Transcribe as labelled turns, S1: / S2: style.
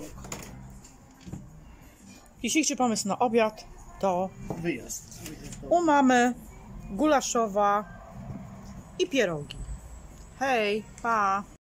S1: Dzisiejszy pomysł na obiad to
S2: Wyjazd.
S1: u mamy gulaszowa i pierogi. Hej, pa!